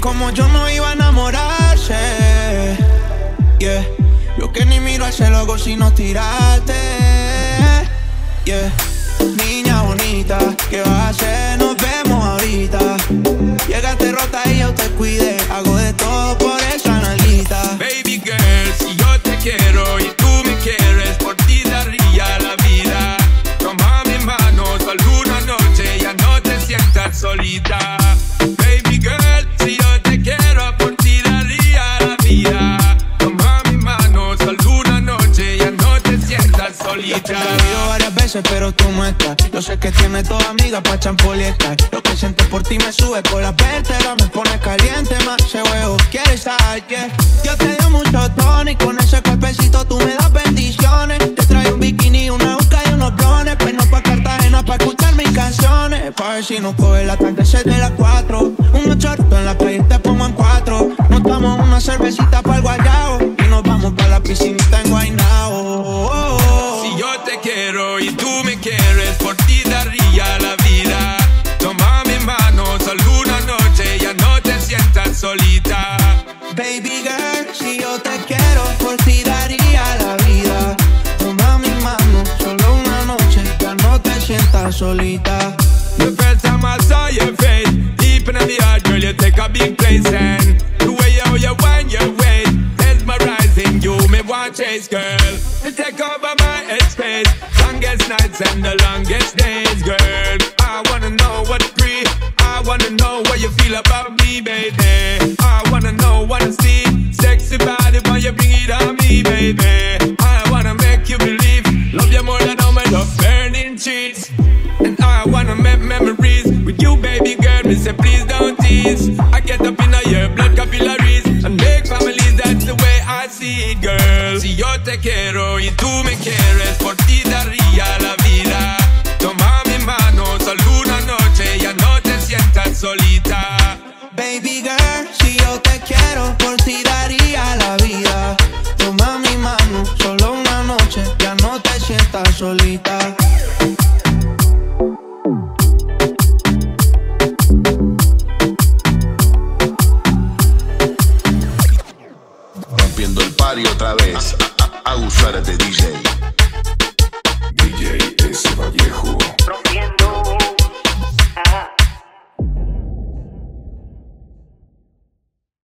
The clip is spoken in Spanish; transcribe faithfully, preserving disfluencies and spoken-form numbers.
como yo no iba a enamorarse. Yeah. Yo que ni miro al cielo hago si no tiraste. Yeah. Niña bonita, ¿qué vas a hacer? Nos vemos ahorita. Llegaste rota y yo te cuidé. Hago de todo por esa nalguita. Baby girl, si yo te quiero y tú me quieres, por ti daría la vida. Toma mi mano, solo una noche, ya no te sientas solita. Baby girl, si yo te quiero, por ti daría la vida. Toma mi mano, solo una noche, ya no te sientas solita. Te he visto varias veces, pero tú no estás. Yo sé que tienes toda amiga pa' champoliestar. Lo que siento por ti me sube por la vértebra, me pone caliente más ese huevo. ¿Quieres estar? Yeah. Yo te doy mucho tono y con ese cuerpecito tú me das bendiciones. Te traigo un bikini, una busca y unos blones. Pues no pa' Cartagena pa' escuchar mis canciones. Pa' ver si nos coge la tarde de las cuatro. Unos chorritos en la playa y te pongo en cuatro. Nos damos una cervecita pa' el guayao y nos vamos pa' la piscinita en Guaynao. Si yo te quiero y tú me quieres, por ti daría la vida. Toma mi mano, solo una noche, ya no te sientas solita. Baby girl, si yo te quiero, por ti daría la vida. Toma mi mano, solo una noche, ya no te sientas solita. The first time I saw your face, deep in the heart, girl, you take a big place. And the way you, you wind your waist, mesmerizing, you me want chase, girl. You take over my headspace, longest nights and the longest days, girl. I wanna know what to breathe, I wanna know what you feel about me, baby. I wanna know, wanna see, sexy body when you bring it on me, baby. I wanna make you believe, love you more than all my love burning cheese. And I wanna make memories with you, baby girl. Me say please don't tease. I get up in your blood capillaries and make families. That's the way I see it, girl. Si yo te quiero y tú me quieres, por ti daría la vida. Toma mi mano, solo una noche, ya no te sientas solita. Baby girl, si yo te quiero, por ti daría la vida. Toma mi mano, solo una noche, ya no te sientas solita. Rompiendo el party otra vez. Agusárate D J. D J S Vallejo.